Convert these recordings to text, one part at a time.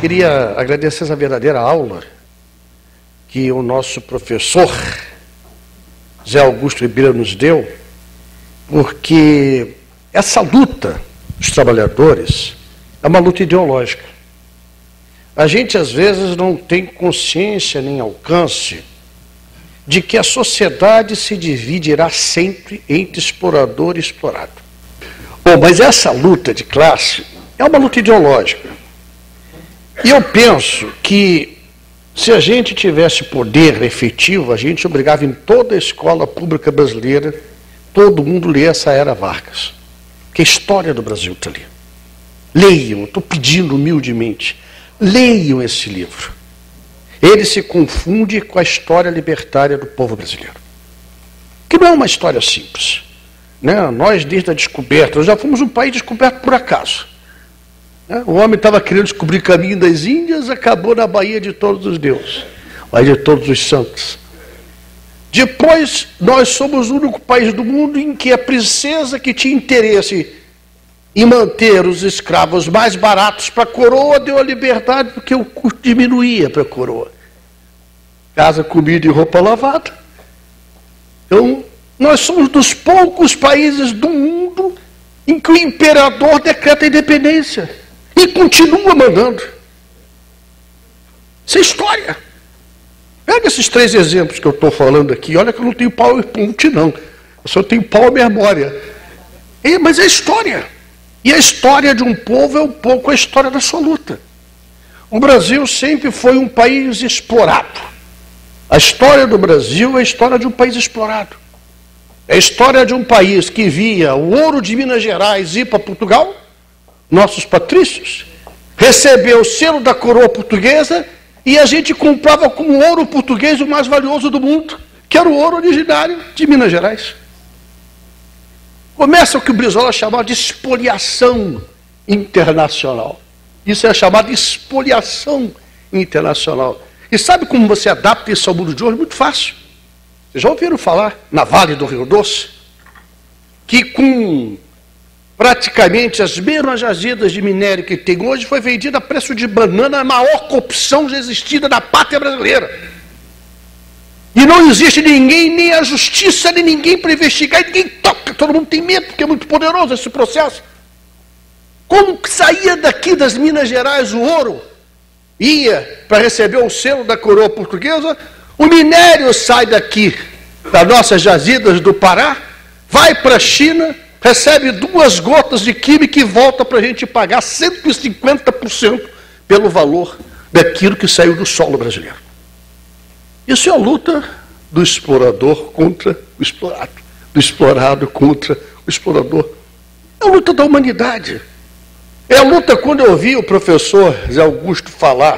queria agradecer essa verdadeira aula que o nosso professor Zé Augusto Ribeiro nos deu, porque essa luta dos trabalhadores é uma luta ideológica. A gente, às vezes, não tem consciência nem alcance de que a sociedade se dividirá sempre entre explorador e explorado. Bom, mas essa luta de classe é uma luta ideológica. E eu penso que, se a gente tivesse poder efetivo, a gente obrigava em toda a escola pública brasileira, todo mundo ler essa Era Vargas. Que a história do Brasil está ali. Leiam, estou pedindo humildemente, leiam esse livro. Ele se confunde com a história libertária do povo brasileiro. Que não é uma história simples. Né? Nós, desde a descoberta, nós já fomos um país descoberto por acaso. O homem estava querendo descobrir o caminho das Índias, acabou na Baía de Todos os Deuses, Baía de Todos os Santos. Depois, nós somos o único país do mundo em que a princesa que tinha interesse em manter os escravos mais baratos para a coroa deu a liberdade porque o custo diminuía para a coroa. Casa, comida e roupa lavada. Então, nós somos dos poucos países do mundo em que o imperador decreta a independência e continua mandando. Isso é história. Pega esses 3 exemplos que eu estou falando aqui. Olha que eu não tenho PowerPoint, não. Eu só tenho pau à memória. Mas é história. E a história de um povo é um pouco a história da sua luta. O Brasil sempre foi um país explorado. A história do Brasil é a história de um país explorado. É a história de um país que via o ouro de Minas Gerais ir para Portugal, nossos patrícios, recebeu o selo da coroa portuguesa e a gente comprava como ouro português o mais valioso do mundo, que era o ouro originário de Minas Gerais. Começa o que o Brizola chamava de espoliação internacional. Isso é chamado de espoliação internacional. E sabe como você adapta isso ao mundo de hoje? Muito fácil. Vocês já ouviram falar na Vale do Rio Doce? Que com praticamente as mesmas jazidas de minério que tem hoje, foi vendida a preço de banana, a maior corrupção já existida na pátria brasileira. E não existe ninguém, nem a justiça, nem ninguém para investigar, e ninguém toca. Todo mundo tem medo, porque é muito poderoso esse processo. Como que saía daqui das Minas Gerais o ouro, ia para receber o selo da coroa portuguesa, o minério sai daqui, das nossas jazidas do Pará, vai para a China, recebe 2 gotas de química e volta para a gente pagar 150% pelo valor daquilo que saiu do solo brasileiro. Isso é a luta do explorador contra o explorado, do explorado contra o explorador. É a luta da humanidade. É a luta, quando eu ouvi o professor Zé Augusto falar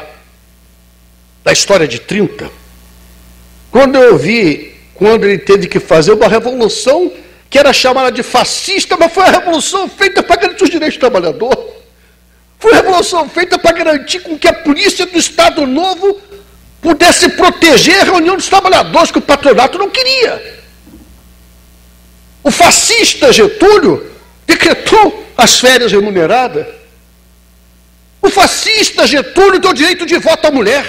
da história de 30, quando eu ouvi, quando ele teve que fazer uma revolução que era chamada de fascista, mas foi a revolução feita para garantir os direitos do trabalhador. Foi a revolução feita para garantir com que a polícia do Estado Novo pudesse proteger a reunião dos trabalhadores, que o patronato não queria. O fascista Getúlio decretou as férias remuneradas. O fascista Getúlio deu direito de voto à mulher.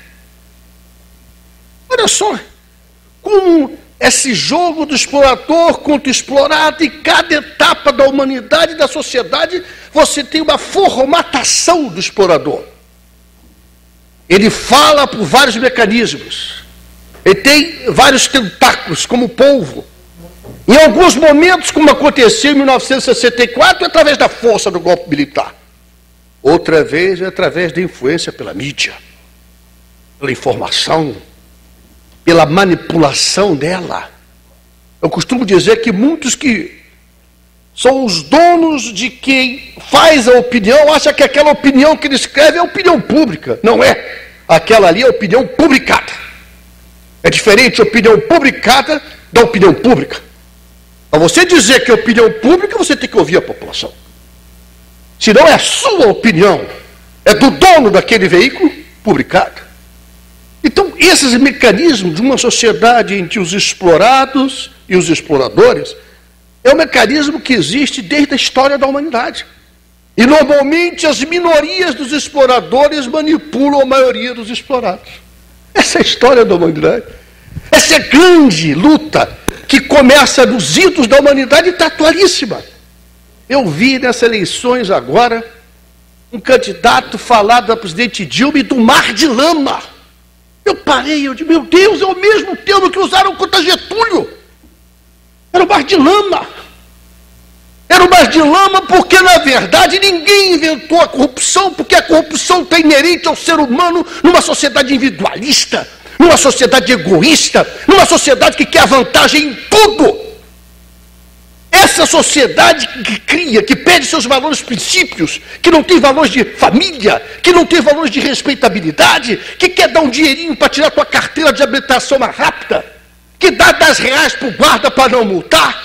Olha só, como esse jogo do explorador contra o explorado, em cada etapa da humanidade e da sociedade, você tem uma formatação do explorador. Ele fala por vários mecanismos. Ele tem vários tentáculos, como o polvo. Em alguns momentos, como aconteceu em 1964, através da força do golpe militar. Outra vez, através da influência pela mídia, pela informação, pela manipulação dela. Eu costumo dizer que muitos que são os donos de quem faz a opinião, acham que aquela opinião que ele escreve é opinião pública. Não é. Aquela ali é opinião publicada. É diferente a opinião publicada da opinião pública. Para você dizer que é opinião pública, você tem que ouvir a população. Se não é a sua opinião, é do dono daquele veículo publicado. Então, esses mecanismos de uma sociedade entre os explorados e os exploradores é um mecanismo que existe desde a história da humanidade. E normalmente as minorias dos exploradores manipulam a maioria dos explorados. Essa é a história da humanidade. Essa é a grande luta que começa nos idos da humanidade e está atualíssima. Eu vi nessas eleições agora um candidato falar da presidente Dilma e do mar de lama. Eu parei, eu disse, meu Deus, é o mesmo termo que usaram contra Getúlio. Era o mar de lama. Era o mar de lama porque, na verdade, ninguém inventou a corrupção, porque a corrupção está inerente ao ser humano numa sociedade individualista, numa sociedade egoísta, numa sociedade que quer vantagem em tudo. Essa sociedade que cria, que perde seus valores, princípios, que não tem valores de família, que não tem valores de respeitabilidade, que quer dar um dinheirinho para tirar tua carteira de habilitação mais rápida, que dá R$10 para o guarda para não multar,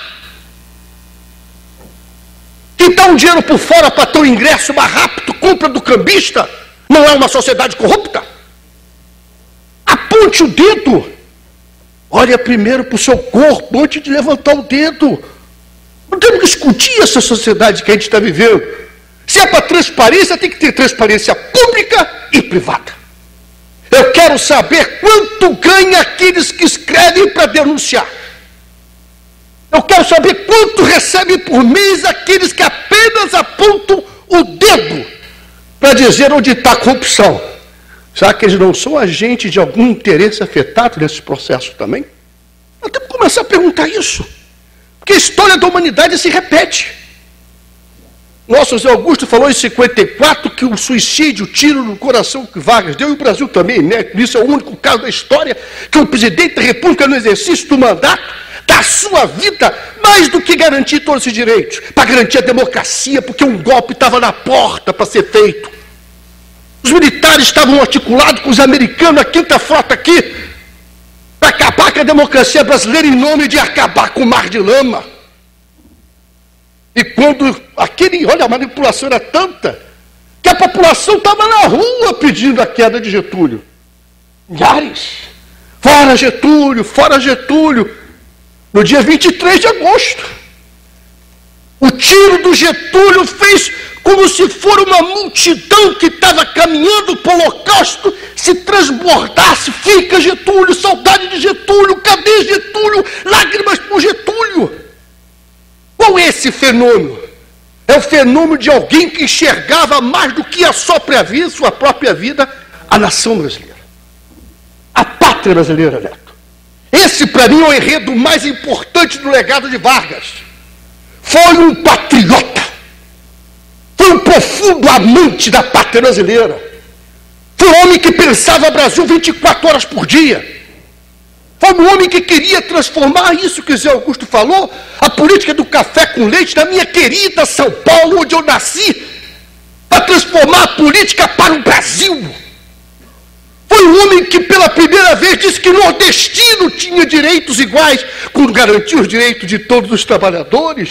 que dá um dinheiro por fora para ter um ingresso mais rápido, compra do cambista, não é uma sociedade corrupta? Aponte o dedo. Olha primeiro para o seu corpo antes de levantar o dedo. Não temos que discutir essa sociedade que a gente está vivendo. Se é para transparência, tem que ter transparência pública e privada. Eu quero saber quanto ganha aqueles que escrevem para denunciar. Eu quero saber quanto recebem por mês aqueles que apenas apontam o dedo para dizer onde está a corrupção. Será que eles não são agentes de algum interesse afetado nesse processo também? Nós temos que começar a perguntar isso. Porque a história da humanidade se repete. Nosso Zé Augusto falou em 54 que o suicídio, o tiro no coração que Vargas deu, e o Brasil também, né? Isso é o único caso da história que o presidente da República, no exercício do mandato, dá a sua vida mais do que garantir todos esses direitos, para garantir a democracia, porque um golpe estava na porta para ser feito. Os militares estavam articulados com os americanos, a quinta frota aqui, para acabar com a democracia brasileira em nome de acabar com o mar de lama. E quando olha, a manipulação era tanta que a população estava na rua pedindo a queda de Getúlio. Milhares. Fora Getúlio, fora Getúlio. No dia 23 de agosto. O tiro do Getúlio fez como se for uma multidão que estava caminhando para o holocausto se transbordasse. Fica Getúlio, saudade de Getúlio, cadê Getúlio? Lágrimas por Getúlio. Qual é esse fenômeno? É o fenômeno de alguém que enxergava mais do que a sua própria vida, a nação brasileira. A pátria brasileira, Neto. Esse, para mim, é o enredo mais importante do legado de Vargas. Foi um patriota. Foi um profundo amante da pátria brasileira. Foi um homem que pensava o Brasil 24 horas por dia. Foi um homem que queria transformar isso que o Zé Augusto falou, a política do café com leite, na minha querida São Paulo, onde eu nasci, para transformar a política para o Brasil. Foi um homem que pela primeira vez disse que nordestino tinha direitos iguais, quando garantiu os direitos de todos os trabalhadores.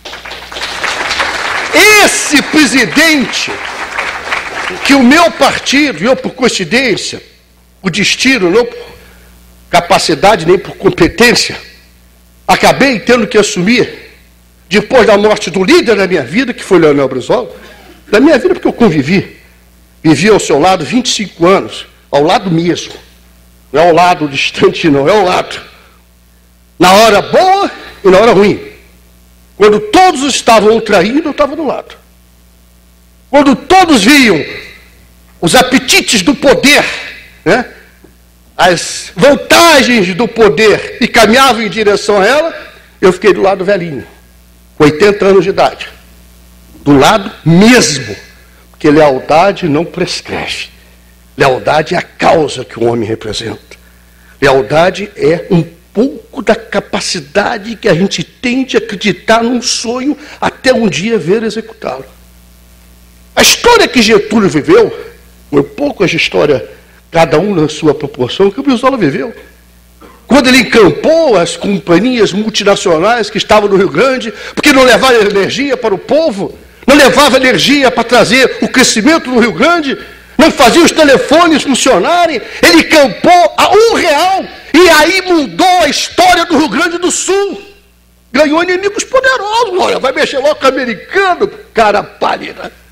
Esse presidente, que o meu partido, eu por coincidência, o destino, não por capacidade nem por competência, acabei tendo que assumir, depois da morte do líder da minha vida, que foi Leonel Brizola, da minha vida porque eu vivi ao seu lado 25 anos, ao lado mesmo, não é ao lado distante não, é ao lado, na hora boa e na hora ruim. Quando todos estavam traindo, eu estava do lado. Quando todos viam os apetites do poder, né? As vantagens do poder e caminhavam em direção a ela, eu fiquei do lado velhinho, com 80 anos de idade. Do lado mesmo, porque lealdade não prescreve. Lealdade é a causa que o homem representa. Lealdade é um pouco da capacidade que a gente tem de acreditar num sonho até um dia ver executá-lo. A história que Getúlio viveu, um pouco essa história, cada um na sua proporção, que o Brizola viveu. Quando ele encampou as companhias multinacionais que estavam no Rio Grande, porque não levavam energia para o povo, não levava energia para trazer o crescimento no Rio Grande, não fazia os telefones funcionarem, ele encampou a R$1, e aí mudou a história do Rio Grande do Sul. Ganhou inimigos poderosos, olha, vai mexer logo com o americano, cara pálida.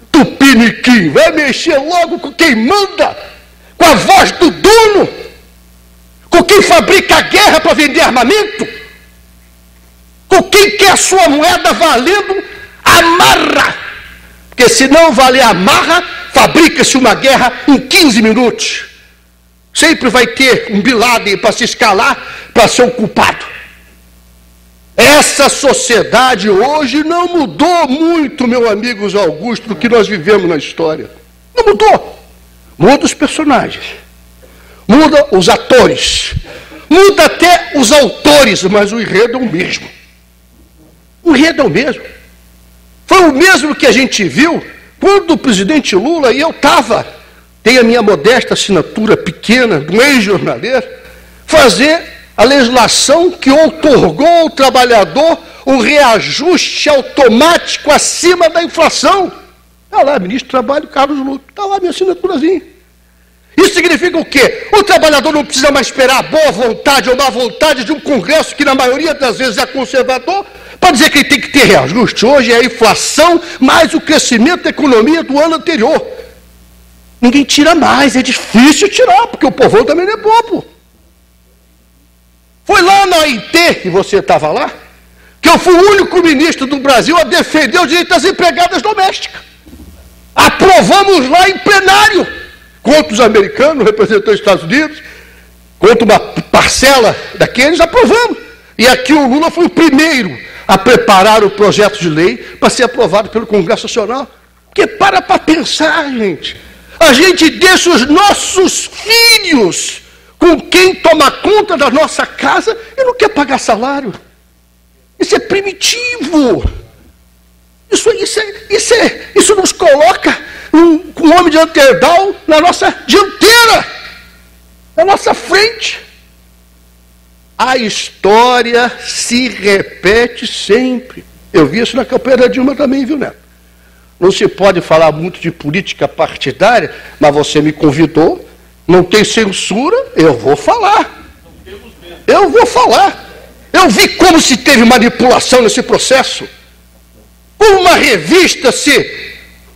tupiniquim, vai mexer logo com quem manda, com a voz do dono, com quem fabrica a guerra para vender armamento, com quem quer a sua moeda valendo a marra. Porque se não valer a marra, fabrica-se uma guerra em 15 minutos. Sempre vai ter um Bin Laden para se escalar, para ser o culpado. Essa sociedade hoje não mudou muito, meu amigo Augusto, do que nós vivemos na história. Não mudou. Muda os personagens, muda os atores, muda até os autores, mas o enredo é o mesmo. O enredo é o mesmo. Foi o mesmo que a gente viu quando o presidente Lula, e eu estava, tem a minha modesta assinatura pequena, de um ex-jornaleiro, fazer a legislação que outorgou ao trabalhador o reajuste automático acima da inflação. Está lá, ministro do Trabalho, Carlos Lula, está lá minha assinaturazinha. Isso significa o quê? O trabalhador não precisa mais esperar a boa vontade ou má vontade de um Congresso que na maioria das vezes é conservador, para dizer que ele tem que ter reajuste. Hoje é a inflação mais o crescimento da economia do ano anterior. Ninguém tira mais, é difícil tirar, porque o povão também não é bobo. Foi lá na OIT, que você estava lá, que eu fui o único ministro do Brasil a defender o direito das empregadas domésticas. Aprovamos lá em plenário, contra os americanos, representantes dos Estados Unidos, contra uma parcela daqueles, aprovamos. E aqui o Lula foi o primeiro a preparar o projeto de lei para ser aprovado pelo Congresso Nacional. Porque para pensar, gente. A gente deixa os nossos filhos com quem toma conta da nossa casa e não quer pagar salário. Isso é primitivo. Isso nos coloca com um homem de anterdal na nossa dianteira, na nossa frente. A história se repete sempre. Eu vi isso na campanha da Dilma também, viu, Neto? Não se pode falar muito de política partidária, mas você me convidou, não tem censura, eu vou falar. Eu vou falar. Eu vi como se teve manipulação nesse processo. Uma revista se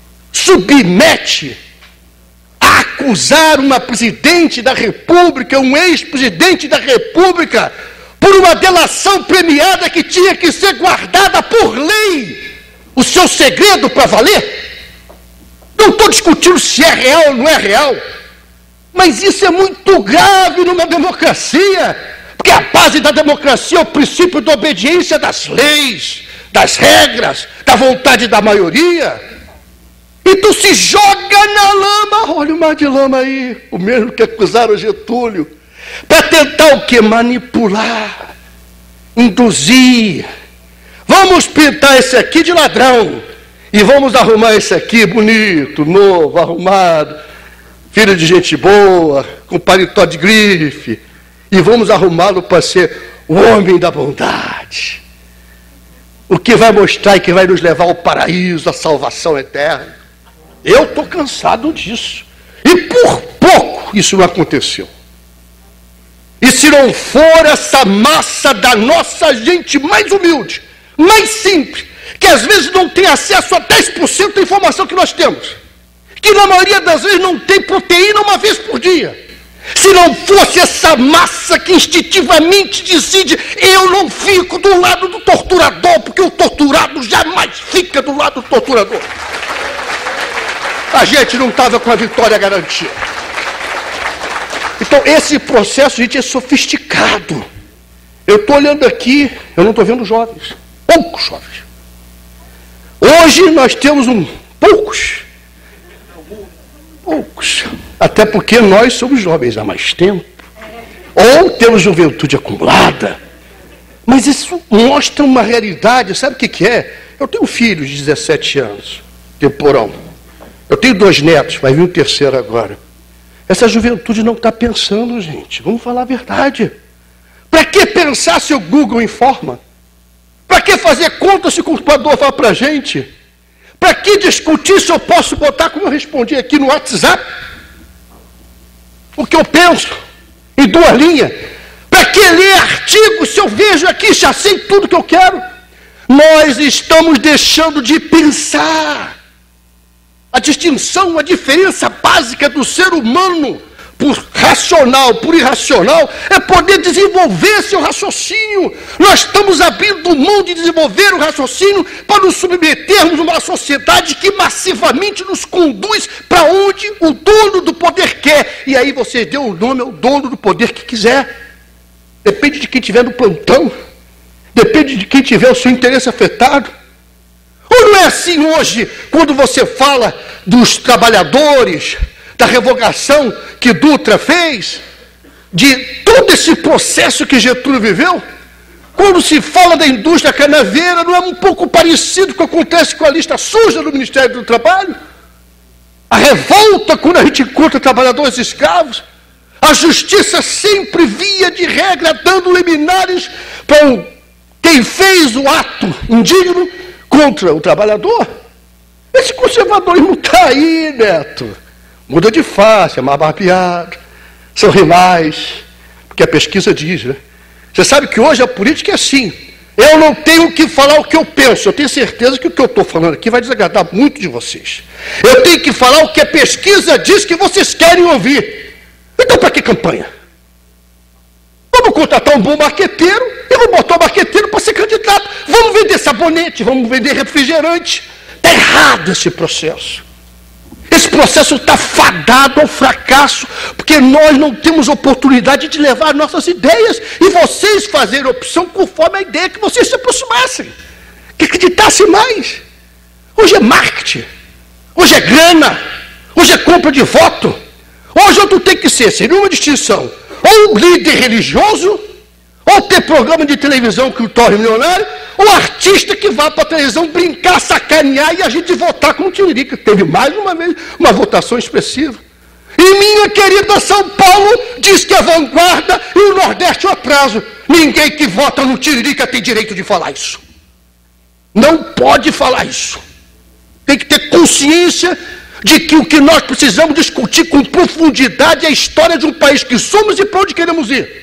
submete a acusar uma presidente da República, um ex-presidente da República, por uma delação premiada que tinha que ser guardada por lei. O seu segredo para valer? Não estou discutindo se é real ou não é real, mas isso é muito grave numa democracia, porque a base da democracia é o princípio da obediência das leis, das regras, da vontade da maioria. Então se joga na lama, olha o mar de lama aí, o mesmo que acusaram Getúlio, para tentar o quê? Manipular, induzir. Vamos pintar esse aqui de ladrão e vamos arrumar esse aqui bonito, novo, arrumado, filho de gente boa, com paletó de grife, e vamos arrumá-lo para ser o homem da bondade, o que vai mostrar e que vai nos levar ao paraíso, à salvação eterna. Eu estou cansado disso, e por pouco isso não aconteceu. E se não for essa massa da nossa gente mais humilde, mais simples, que às vezes não tem acesso a 10% da informação que nós temos, que na maioria das vezes não tem proteína uma vez por dia. Se não fosse essa massa que instintivamente decide, eu não fico do lado do torturador, porque o torturado jamais fica do lado do torturador. A gente não estava com a vitória garantida. Então esse processo, gente, é sofisticado. Eu estou olhando aqui, eu não estou vendo jovens, poucos jovens. Hoje nós temos poucos, até porque nós somos jovens há mais tempo, ou temos juventude acumulada, mas isso mostra uma realidade. Sabe o que é? Eu tenho um filho de 17 anos, temporão, eu tenho 2 netos, vai vir um terceiro agora. Essa juventude não está pensando, gente, vamos falar a verdade. Para que pensar se o Google informa? Para que fazer conta se o computador fala para a gente? Para que discutir se eu posso botar, como eu respondi aqui no WhatsApp, o que eu penso, em 2 linhas? Para que ler artigos se eu vejo aqui, já sei tudo que eu quero? Nós estamos deixando de pensar. a distinção, a diferença básica do ser humano por racional, por irracional, é poder desenvolver seu raciocínio. Nós estamos abrindo mão de desenvolver o raciocínio para nos submetermos a uma sociedade que massivamente nos conduz para onde o dono do poder quer. E aí você deu o nome ao dono do poder que quiser. Depende de quem estiver no plantão. Depende de quem tiver o seu interesse afetado. Ou não é assim hoje, quando você fala dos trabalhadores, da revogação que Dutra fez, de todo esse processo que Getúlio viveu? Quando se fala da indústria canavieira, não é um pouco parecido com o que acontece com a lista suja do Ministério do Trabalho? A revolta quando a gente encontra trabalhadores escravos, a justiça sempre, via de regra, dando liminares para quem fez o ato indigno contra o trabalhador. Esse conservadorismo está aí, Neto. Muda de face, é mais barbeado, são rivais, porque a pesquisa diz, né? Você sabe que hoje a política é assim. Eu não tenho que falar o que eu penso. Eu tenho certeza que o que eu estou falando aqui vai desagradar muito de vocês. Eu tenho que falar o que a pesquisa diz que vocês querem ouvir. Então para que campanha? Vamos contratar um bom marqueteiro e vamos botar o marqueteiro para ser candidato. Vamos vender sabonete, vamos vender refrigerante. Está errado esse processo. Esse processo está fadado ao fracasso, porque nós não temos oportunidade de levar nossas ideias e vocês fazerem opção conforme a ideia que vocês se aproximassem, que acreditassem mais. Hoje é marketing, hoje é grana, hoje é compra de voto. Hoje outro tem que ser, sem nenhuma distinção, ou um líder religioso, ou ter programa de televisão que o torne milionário, ou artista que vá para a televisão brincar, sacanear e a gente votar com o Tiririca. Teve mais uma vez uma votação expressiva. E minha querida São Paulo diz que a vanguarda e o Nordeste é o atraso. Ninguém que vota no Tiririca tem direito de falar isso. Não pode falar isso. Tem que ter consciência de que o que nós precisamos discutir com profundidade é a história de um país que somos e para onde queremos ir.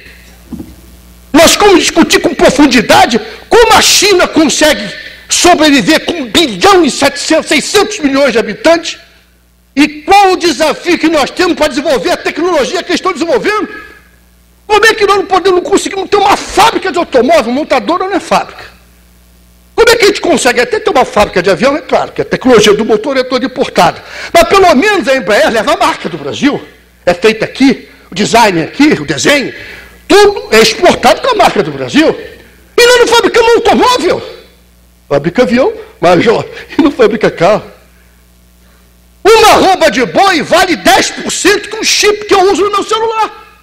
Nós vamos discutir com profundidade como a China consegue sobreviver com 1 bilhão e 600 milhões de habitantes e qual o desafio que nós temos para desenvolver a tecnologia que eles estão desenvolvendo. Como é que nós não conseguimos ter uma fábrica de automóvel, montadora não é fábrica? Como é que a gente consegue até ter uma fábrica de avião? É claro que a tecnologia do motor é toda importada, mas pelo menos a Embraer leva a marca do Brasil, é feita aqui, o design aqui, o desenho, tudo é exportado com a marca do Brasil. E nós não fabricamos automóvel. Fabrica avião, major, e não fabrica carro. Uma arroba de boi vale 10% que um chip que eu uso no meu celular.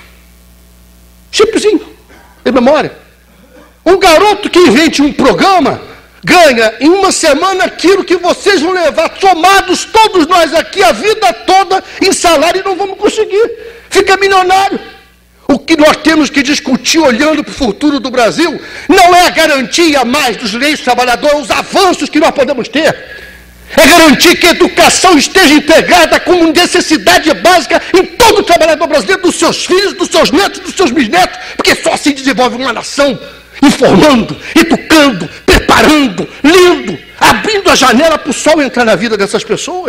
Chipzinho, de memória. Um garoto que invente um programa ganha em uma semana aquilo que vocês vão levar, somados todos nós aqui, a vida toda, em salário e não vamos conseguir. Fica milionário. O que nós temos que discutir olhando para o futuro do Brasil não é a garantia mais dos direitos dos trabalhadores, os avanços que nós podemos ter. É garantir que a educação esteja integrada como necessidade básica em todo trabalhador brasileiro, dos seus filhos, dos seus netos, dos seus bisnetos, porque só assim desenvolve uma nação, informando, educando, preparando, lendo, abrindo a janela para o sol entrar na vida dessas pessoas.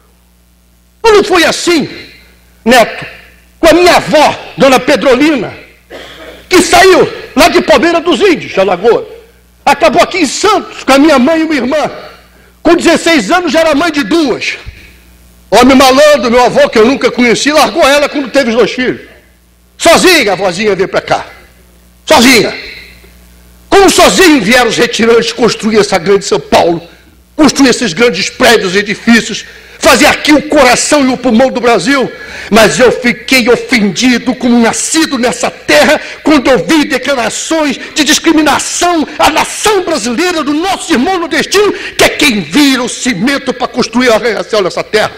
Ou não foi assim, Neto, com a minha avó, dona Pedrolina, que saiu lá de Palmeira dos Índios, Alagoas, acabou aqui em Santos com a minha mãe e minha irmã. Com 16 anos já era mãe de 2. Homem malandro, meu avô, que eu nunca conheci, largou ela quando teve os 2 filhos. Sozinha a vozinha veio para cá. Sozinha. Como sozinho vieram os retirantes construir essa grande São Paulo, construir esses grandes prédios e edifícios, fazer aqui o coração e o pulmão do Brasil. Mas eu fiquei ofendido como nascido nessa terra quando eu vi declarações de discriminação à nação brasileira do nosso irmão nordestino, que é quem vira o cimento para construir a arranha-céu nessa terra.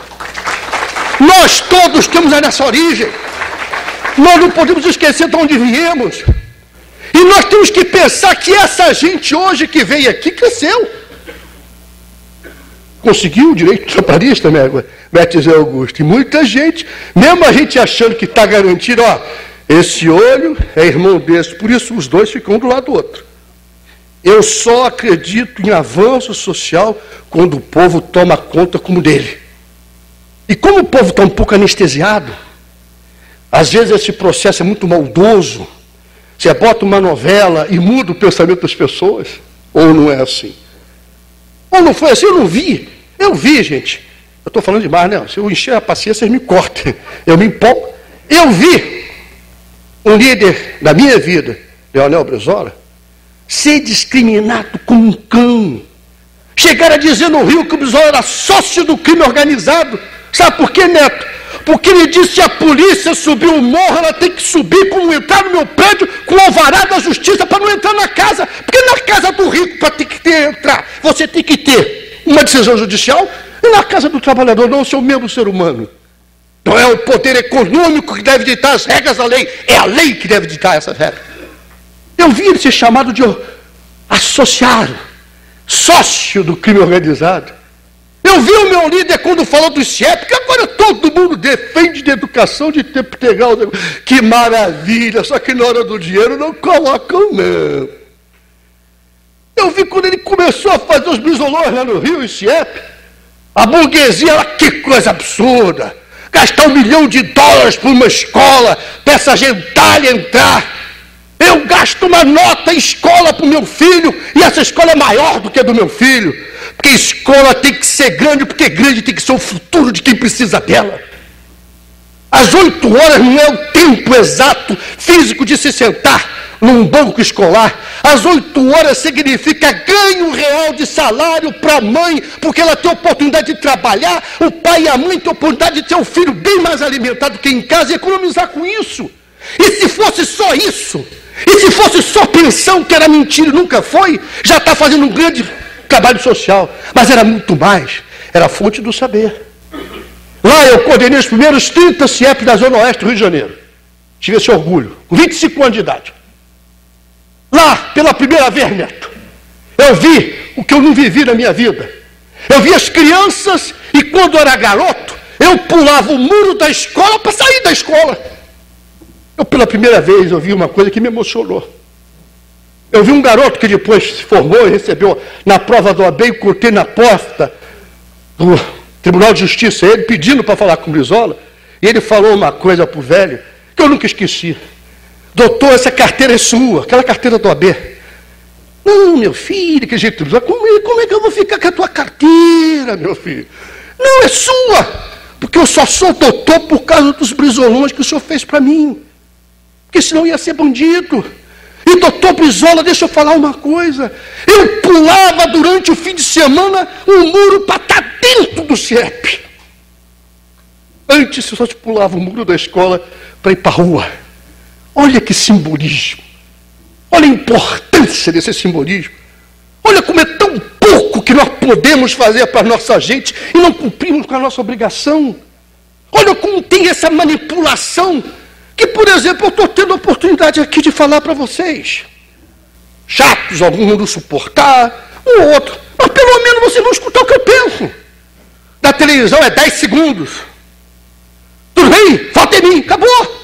Nós todos temos essa origem. Nós não podemos esquecer de onde viemos. E nós temos que pensar que essa gente hoje que veio aqui cresceu. Conseguiu o direito trabalhista, né, Beto Zé Augusto? E muita gente, mesmo a gente achando que está garantido, ó, esse olho é irmão desse, por isso os 2 ficam um do lado do outro. Eu só acredito em avanço social quando o povo toma conta como dele. E como o povo está um pouco anestesiado, às vezes esse processo é muito maldoso. Você bota uma novela e muda o pensamento das pessoas. Ou não é assim? Ou não foi assim? Eu não vi. Eu vi, gente. Eu estou falando demais, né? Se eu encher a paciência, vocês me cortem. Eu me empolgo. Eu vi um líder da minha vida, Leonel Brizola, ser discriminado como um cão. Chegaram a dizer no Rio que o Brizola era sócio do crime organizado. Sabe por quê, Neto? Porque ele disse que a polícia subiu o morro, ela tem que subir como entrar no meu prédio com o alvará da justiça para não entrar na casa. Porque na casa do rico, para ter que entrar, você tem que ter uma decisão judicial, e na casa do trabalhador não, seu mesmo ser humano. Não é o poder econômico que deve ditar as regras da lei, é a lei que deve ditar essas regras. Eu vi ele ser chamado de associado, sócio do crime organizado. Eu vi o meu líder quando falou do CIEP, que agora todo mundo defende de educação de tempo integral. Que maravilha, só que na hora do dinheiro não colocam, não. Eu vi quando ele começou a fazer os brizolões lá no Rio, em CIEP, a burguesia, que coisa absurda. Gastar $1 milhão por uma escola, para essa gentalha entrar. Eu gasto uma nota em escola para o meu filho, e essa escola é maior do que a do meu filho. Porque escola tem que ser grande, porque grande tem que ser o futuro de quem precisa dela. Às 8 horas não é o tempo exato físico de se sentar num banco escolar. Às 8 horas significa ganho real de salário para a mãe, porque ela tem oportunidade de trabalhar, o pai e a mãe têm oportunidade de ter um filho bem mais alimentado que em casa e economizar com isso. E se fosse só isso, e se fosse só pensão, que era mentira e nunca foi, já está fazendo um grande trabalho social. Mas era muito mais, era a fonte do saber. Lá eu coordenei os primeiros 30 CIEPs da Zona Oeste do Rio de Janeiro. Tive esse orgulho, com 25 anos de idade. Lá, pela primeira vez, Neto, eu vi o que eu não vivi na minha vida. Eu vi as crianças e quando eu era garoto, eu pulava o muro da escola para sair da escola. Eu, pela primeira vez, eu vi uma coisa que me emocionou. Eu vi um garoto que depois se formou e recebeu na prova do OAB, encontrei na porta do Tribunal de Justiça, ele pedindo para falar com o Brizola, e ele falou uma coisa para o velho, que eu nunca esqueci. Doutor, essa carteira é sua, aquela carteira do OAB. Não, meu filho, que jeito, como é que eu vou ficar com a tua carteira, meu filho? Não, é sua, porque eu só sou doutor por causa dos brizolões que o senhor fez para mim. Porque senão ia ser bandido. E doutor Brizola, deixa eu falar uma coisa. Eu pulava durante o fim de semana um muro para estar dentro do CIEP. Antes eu só pulava o muro da escola para ir para a rua. Olha que simbolismo. Olha a importância desse simbolismo. Olha como é tão pouco que nós podemos fazer para a nossa gente e não cumprimos com a nossa obrigação. Olha como tem essa manipulação. Que, por exemplo, eu estou tendo a oportunidade aqui de falar para vocês. Chatos, alguns não suportar, um ou outro. Mas pelo menos vocês vão escutar o que eu penso. Da televisão é 10 segundos. Tudo bem? Vota em mim. Acabou.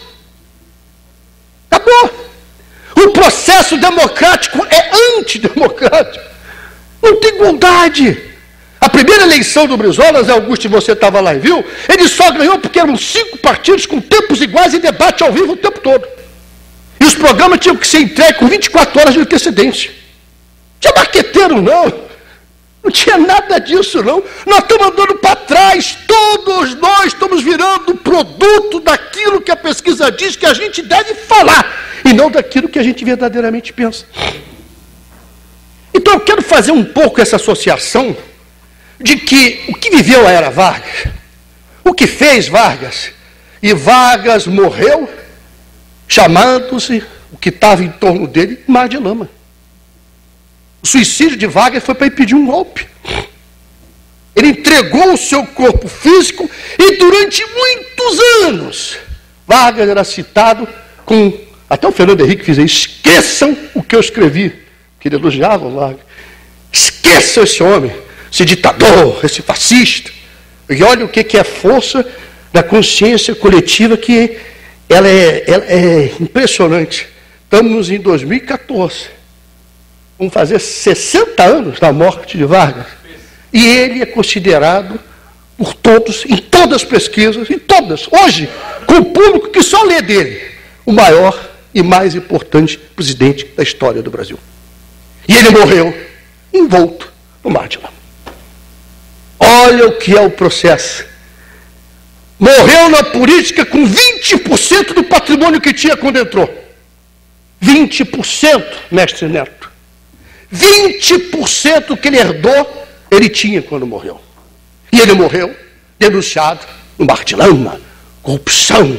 Acabou. O processo democrático é antidemocrático. Não tem igualdade. A primeira eleição do Brizola, Zé Augusto, e você estava lá e viu, ele só ganhou porque eram 5 partidos com tempos iguais e debate ao vivo o tempo todo. E os programas tinham que ser entregues com 24 horas de antecedência. Não tinha marqueteiro, não. Não tinha nada disso, não. Nós estamos andando para trás. Todos nós estamos virando produto daquilo que a pesquisa diz que a gente deve falar, e não daquilo que a gente verdadeiramente pensa. Então eu quero fazer um pouco essa associação de que o que viveu a era Vargas, o que fez Vargas, e Vargas morreu chamando-se o que estava em torno dele mar de lama. O suicídio de Vargas foi para impedir um golpe. Ele entregou o seu corpo físico e durante muitos anos Vargas era citado com, até o Fernando Henrique fez, esqueçam o que eu escrevi, que ele elogiava o Vargas. Esqueçam esse homem, esse ditador, esse fascista. E olha o que é a força da consciência coletiva, que ela é impressionante. Estamos em 2014. Vão fazer 60 anos da morte de Vargas. E ele é considerado por todos, em todas as pesquisas, em todas, hoje, com o público que só lê dele, o maior e mais importante presidente da história do Brasil. E ele morreu envolto no mar de lama. Olha o que é o processo. Morreu na política com 20% do patrimônio que tinha quando entrou. 20%, mestre Neto. 20% que ele herdou, ele tinha quando morreu. E ele morreu denunciado no mar de lama, corrupção.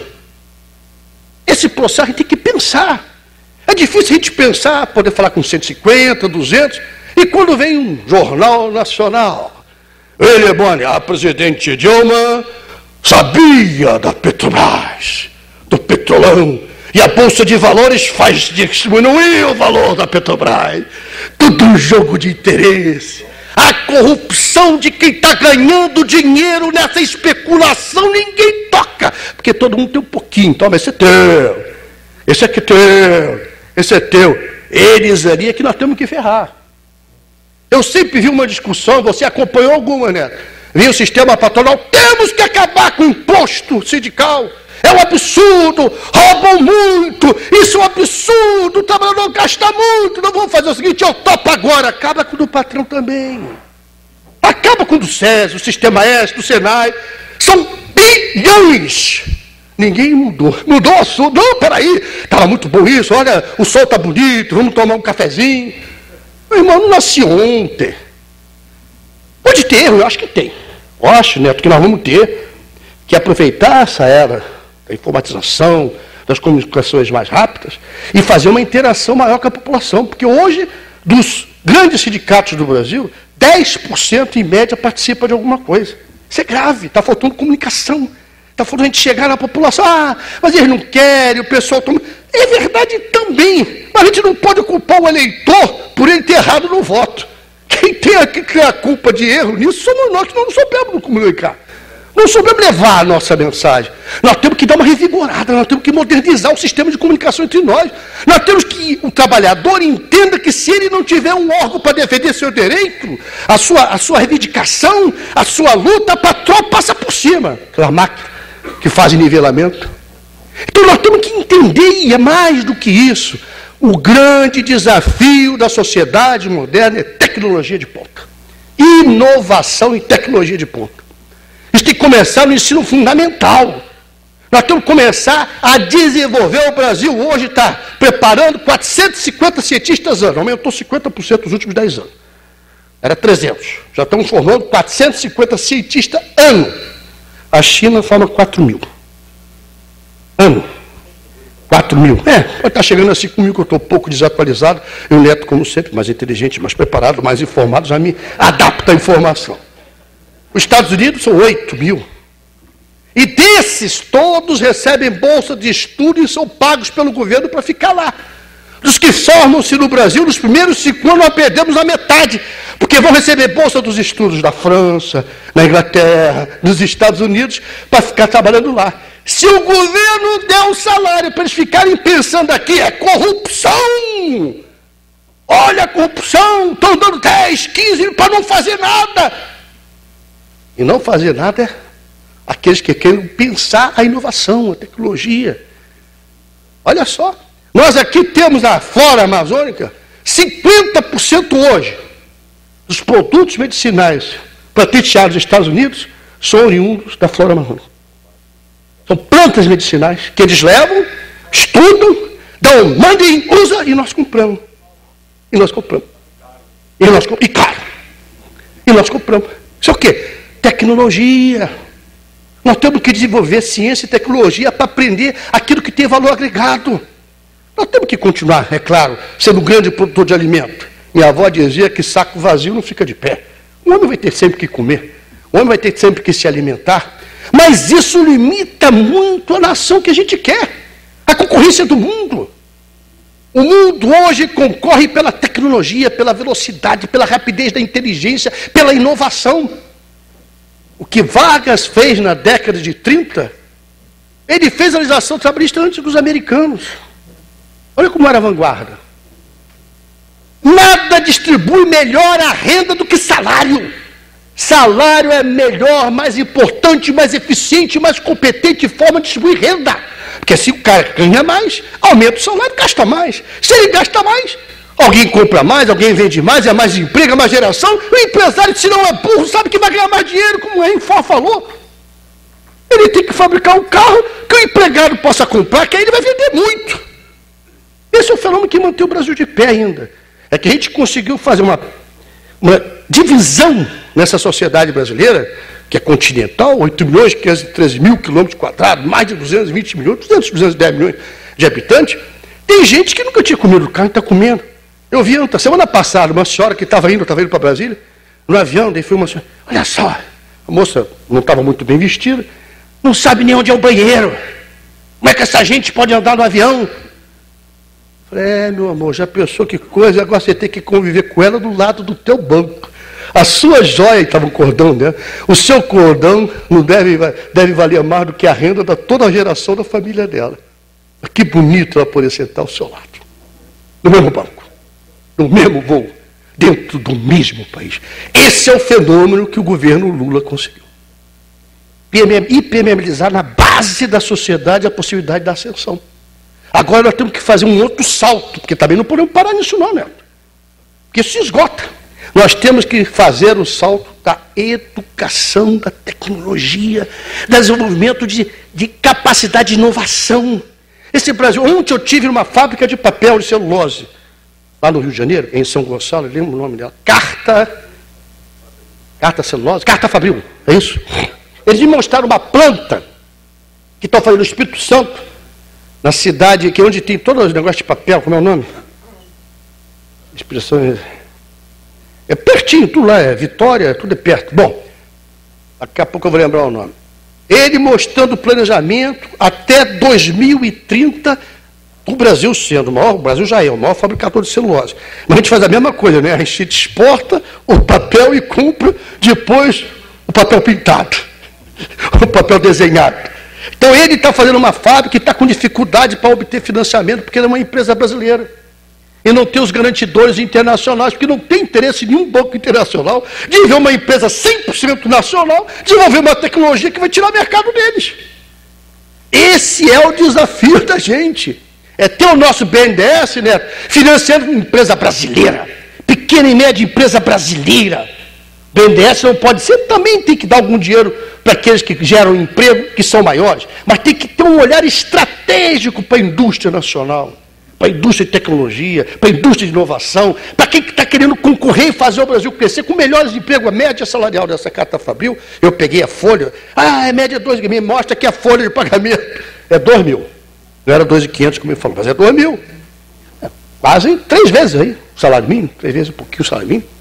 Esse processo a gente tem que pensar. É difícil a gente pensar, poder falar com 150, 200, e quando vem um jornal nacional, ele é bom, a presidente Dilma sabia da Petrobras, do petrolão, e a Bolsa de Valores faz diminuir o valor da Petrobras. Tudo um jogo de interesse. A corrupção de quem está ganhando dinheiro nessa especulação, ninguém toca, porque todo mundo tem um pouquinho. Toma, esse é teu, esse aqui é teu, esse é teu. Eles ali é que nós temos que ferrar. Eu sempre vi uma discussão, você acompanhou alguma, né? Vi o sistema patronal, temos que acabar com o imposto sindical. É um absurdo, roubam muito, isso é um absurdo, o trabalhador gasta muito, não vamos fazer o seguinte, eu topo agora, acaba com o do patrão também. Acaba com o do SES, o Sistema S, do Senai, são bilhões. Ninguém mudou. Mudou o assunto, não, peraí, estava muito bom isso, olha, o sol está bonito, vamos tomar um cafezinho. Meu irmão, não nasci ontem. Pode ter erro, eu acho que tem. Eu acho, Neto, que nós vamos ter que aproveitar essa era da informatização, das comunicações mais rápidas, e fazer uma interação maior com a população, porque hoje, dos grandes sindicatos do Brasil, 10% em média participa de alguma coisa. Isso é grave, está faltando comunicação, está faltando a gente chegar na população, mas eles não querem, o pessoal toma... É verdade também, mas a gente não pode culpar o eleitor por ele ter errado no voto. Quem tem a culpa de erro nisso somos nós que não soubemos comunicar. Não soubemos levar a nossa mensagem. Nós temos que dar uma revigorada, nós temos que modernizar o sistema de comunicação entre nós. Nós temos que o trabalhador entenda que se ele não tiver um órgão para defender seu direito, a sua reivindicação, a sua luta, a patroa passa por cima. Aquela máquina que faz nivelamento. Então nós temos que entender, e é mais do que isso, o grande desafio da sociedade moderna é tecnologia de ponta. Inovação e tecnologia de ponta. Isso tem que começar no ensino fundamental. Nós temos que começar a desenvolver. O Brasil hoje está preparando 450 cientistas ano. Aumentou 50% nos últimos 10 anos. Era 300. Já estamos formando 450 cientistas ano. A China forma 4 mil. Ano. 4 mil. Pode estar chegando a 5 mil, que eu estou um pouco desatualizado. E o Neto, como sempre, mais inteligente, mais preparado, mais informado, já me adapta à informação. Os Estados Unidos são 8 mil. E desses, todos recebem bolsa de estudo e são pagos pelo governo para ficar lá. Dos que formam-se no Brasil, nos primeiros 5 anos, nós perdemos a metade, porque vão receber bolsa dos estudos da França, na Inglaterra, nos Estados Unidos, para ficar trabalhando lá. Se o governo der um salário para eles ficarem pensando aqui, é corrupção. Olha a corrupção, estão dando 10, 15 para não fazer nada. E não fazer nada é aqueles que querem pensar a inovação, a tecnologia. Olha só, nós aqui temos na flora amazônica 50% hoje dos produtos medicinais patenteados nos Estados Unidos são oriundos da flora amazônica. São plantas medicinais que eles levam, estudam, dão, mandem, usa e nós compramos. E nós compramos. E caro. E nós compramos. Isso é o quê? Tecnologia. Nós temos que desenvolver ciência e tecnologia para aprender aquilo que tem valor agregado. Nós temos que continuar, é claro, sendo um grande produtor de alimento. Minha avó dizia que saco vazio não fica de pé. O homem vai ter sempre que comer. O homem vai ter sempre que se alimentar. Mas isso limita muito a nação que a gente quer. A concorrência do mundo. O mundo hoje concorre pela tecnologia, pela velocidade, pela rapidez da inteligência, pela inovação. O que Vargas fez na década de 30, ele fez a legislação trabalhista antes dos americanos. Olha como era a vanguarda. Nada distribui melhor a renda do que salário. Salário é melhor, mais importante, mais eficiente, mais competente forma de distribuir renda. Porque se o cara ganha mais, aumenta o salário, gasta mais. Se ele gasta mais, alguém compra mais, alguém vende mais, é mais emprego, é mais geração. O empresário, se não é burro, sabe que vai ganhar mais dinheiro, como o Henry Ford falou. Ele tem que fabricar um carro que o empregado possa comprar, que aí ele vai vender muito. Esse é o fenômeno que mantém o Brasil de pé ainda. É que a gente conseguiu fazer uma divisão nessa sociedade brasileira, que é continental, 8 milhões, 513 mil quilômetros quadrados, mais de 220 milhões, 210 milhões de habitantes. Tem gente que nunca tinha comido carne e está comendo. Eu vi semana passada uma senhora que estava indo para Brasília, no avião, daí foi uma senhora, olha só, a moça não estava muito bem vestida, não sabe nem onde é o banheiro. Como é que essa gente pode andar no avião? Falei, meu amor, já pensou que coisa? Agora você tem que conviver com ela do lado do teu banco. A sua joia, estava um cordão, né? O seu cordão não deve valer mais do que a renda de toda a geração da família dela. Que bonito ela poder sentar ao seu lado. No mesmo banco, no mesmo voo, dentro do mesmo país. Esse é o fenômeno que o governo Lula conseguiu. Impermeabilizar na base da sociedade a possibilidade da ascensão. Agora nós temos que fazer um outro salto, porque também não podemos parar nisso não, Neto. Porque isso se esgota. Nós temos que fazer o salto da educação, da tecnologia, do desenvolvimento de capacidade de inovação. Esse Brasil, ontem eu tive numa fábrica de papel de celulose, lá no Rio de Janeiro, em São Gonçalo, eu lembro o nome dela, Carta Celulose, Carta Fabril, é isso? Eles me mostraram uma planta que estão fazendo no Espírito Santo, na cidade, que é onde tem todos os negócios de papel, como é o nome? Expressão é pertinho, tudo lá é Vitória, tudo é perto. Bom, daqui a pouco eu vou lembrar o nome. Ele mostrando o planejamento até 2030, o Brasil sendo o maior, o Brasil já é o maior fabricador de celulose. Mas a gente faz a mesma coisa, né? A gente exporta o papel e compra depois o papel pintado, o papel desenhado. Então ele está fazendo uma fábrica e está com dificuldade para obter financiamento, porque ele é uma empresa brasileira. E não tem os garantidores internacionais, porque não tem interesse em nenhum banco internacional de ver uma empresa 100% nacional desenvolver uma tecnologia que vai tirar o mercado deles. Esse é o desafio da gente. É ter o nosso BNDES, né, financiando uma empresa brasileira, pequena e média empresa brasileira. BNDES não pode ser, também tem que dar algum dinheiro para aqueles que geram emprego, que são maiores, mas tem que ter um olhar estratégico para a indústria nacional, para a indústria de tecnologia, para a indústria de inovação, para quem está querendo concorrer e fazer o Brasil crescer com melhores empregos. A média salarial dessa Carta Fabril, eu peguei a folha, a média é 2 mil, mostra que a folha de pagamento é 2 mil. Não era 2.500 como ele falou, mas é 2 mil. Quase 3 vezes aí, o salário mínimo, 3 vezes um pouquinho o salário mínimo.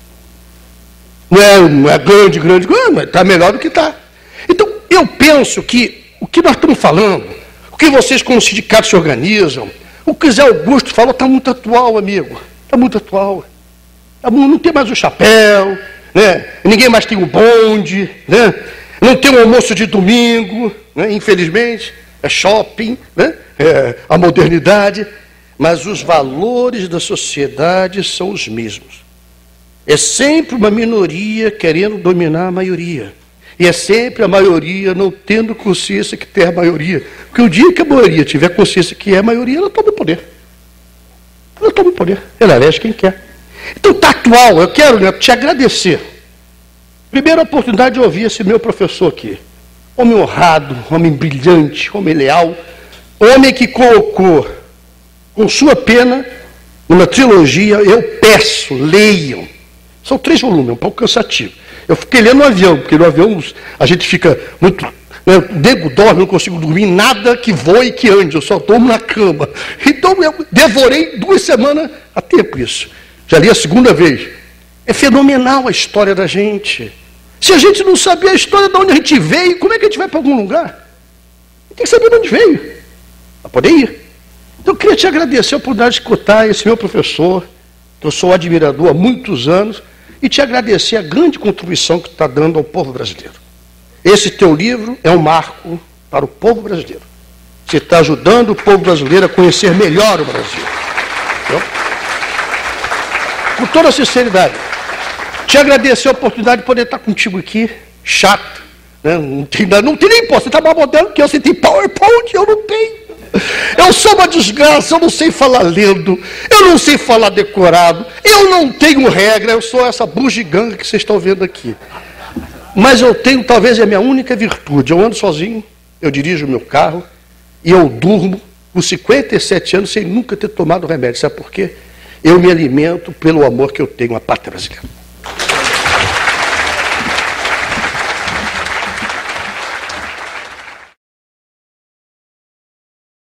Não é grande, mas está melhor do que está. Então, eu penso que o que nós estamos falando, o que vocês como sindicatos se organizam, o que Zé Augusto falou está muito atual, amigo. Está muito atual. Não tem mais o chapéu, né? Ninguém mais tem o bonde, né? Não tem o almoço de domingo, né? Infelizmente, é shopping, né? É a modernidade, mas os valores da sociedade são os mesmos. É sempre uma minoria querendo dominar a maioria. E é sempre a maioria não tendo consciência que tem a maioria. Porque o dia que a maioria tiver consciência que é a maioria, ela toma o poder. Ela toma o poder. Ela elege quem quer. Então está atual. Eu quero, Neto, te agradecer. Primeira oportunidade de ouvir esse meu professor aqui. Homem honrado, homem brilhante, homem leal. Homem que colocou com sua pena numa trilogia. Eu peço, leiam. São 3 volumes, é um pouco cansativo. Eu fiquei lendo no avião, porque no avião a gente fica muito... Né, o nego dorme, não consigo dormir nada que voe e que ande, eu só durmo na cama. Então eu devorei 2 semanas a tempo isso. Já li a 2ª vez. É fenomenal a história da gente. Se a gente não saber a história de onde a gente veio, como é que a gente vai para algum lugar? Tem que saber de onde veio, para poder ir. Então eu queria te agradecer a oportunidade de escutar esse meu professor, que eu sou admirador há muitos anos, e te agradecer a grande contribuição que está dando ao povo brasileiro. Esse teu livro é um marco para o povo brasileiro. Você está ajudando o povo brasileiro a conhecer melhor o Brasil. Entendeu? com toda sinceridade, te agradecer a oportunidade de poder estar contigo aqui, chato, né? Não tem nem posso, você está mais moderno que eu, você tem PowerPoint, eu não tenho. Eu sou uma desgraça, eu não sei falar lendo, eu não sei falar decorado, eu não tenho regra, eu sou essa bugiganga que vocês estão vendo aqui. Mas eu tenho, talvez, a minha única virtude, eu ando sozinho, eu dirijo o meu carro e eu durmo com 57 anos sem nunca ter tomado remédio. Sabe por quê? Eu me alimento pelo amor que eu tenho à pátria brasileira.